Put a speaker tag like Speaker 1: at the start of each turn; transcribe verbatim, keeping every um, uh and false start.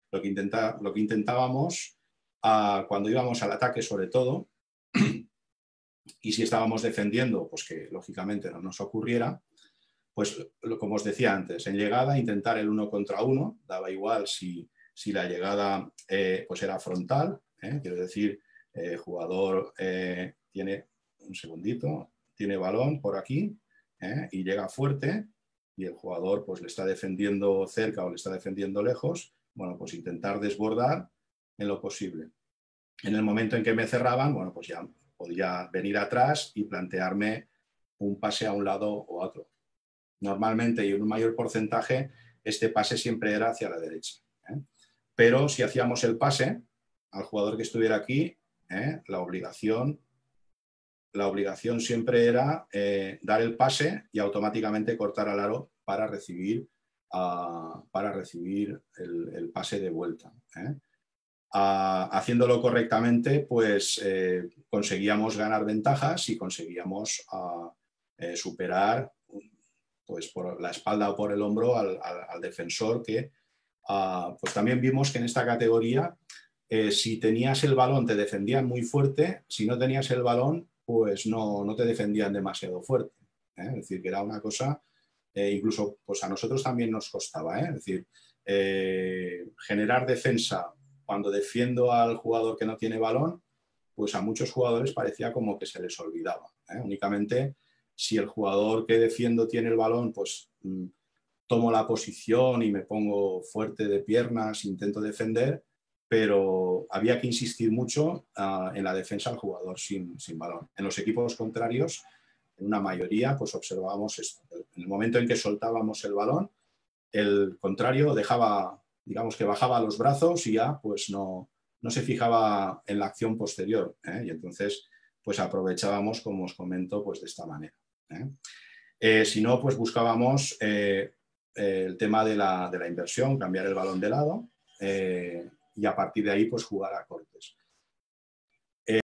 Speaker 1: Lo que, intenta, lo que intentábamos uh, cuando íbamos al ataque, sobre todo, y si estábamos defendiendo, pues que lógicamente no nos ocurriera, pues como os decía antes, en llegada intentar el uno contra uno, daba igual si, si la llegada eh, pues era frontal, ¿eh? Quiero decir, el eh, jugador eh, tiene, un segundito, tiene balón por aquí ¿eh? y llega fuerte y el jugador pues le está defendiendo cerca o le está defendiendo lejos, bueno, pues intentar desbordar en lo posible. En el momento en que me cerraban, bueno, pues ya podía venir atrás y plantearme un pase a un lado o a otro. Normalmente y en un mayor porcentaje este pase siempre era hacia la derecha. ¿eh? Pero si hacíamos el pase al jugador que estuviera aquí, ¿eh? la, obligación, la obligación siempre era eh, dar el pase y automáticamente cortar al aro para recibir, uh, para recibir el, el pase de vuelta. ¿eh? Uh, haciéndolo correctamente, pues eh, conseguíamos ganar ventajas y conseguíamos uh, eh, superar pues, por la espalda o por el hombro al, al, al defensor que uh, pues también vimos que en esta categoría eh, si tenías el balón te defendían muy fuerte, si no tenías el balón pues no, no te defendían demasiado fuerte. ¿eh? Es decir, que era una cosa, eh, incluso pues a nosotros también nos costaba, ¿eh? es decir, eh, generar defensa cuando defiendo al jugador que no tiene balón, pues a muchos jugadores parecía como que se les olvidaba. ¿eh? Únicamente si el jugador que defiendo tiene el balón, pues mmm, tomo la posición y me pongo fuerte de piernas, intento defender, pero había que insistir mucho uh, en la defensa al jugador sin, sin balón. En los equipos contrarios, en una mayoría, pues observábamos esto. En el momento en que soltábamos el balón, el contrario dejaba, digamos que bajaba los brazos y ya pues no, no se fijaba en la acción posterior. ¿eh? Y entonces pues aprovechábamos, como os comento, pues de esta manera. ¿eh? Eh, si no, pues buscábamos eh, eh, el tema de la, de la inversión, cambiar el balón de lado eh, y a partir de ahí pues jugar a corto.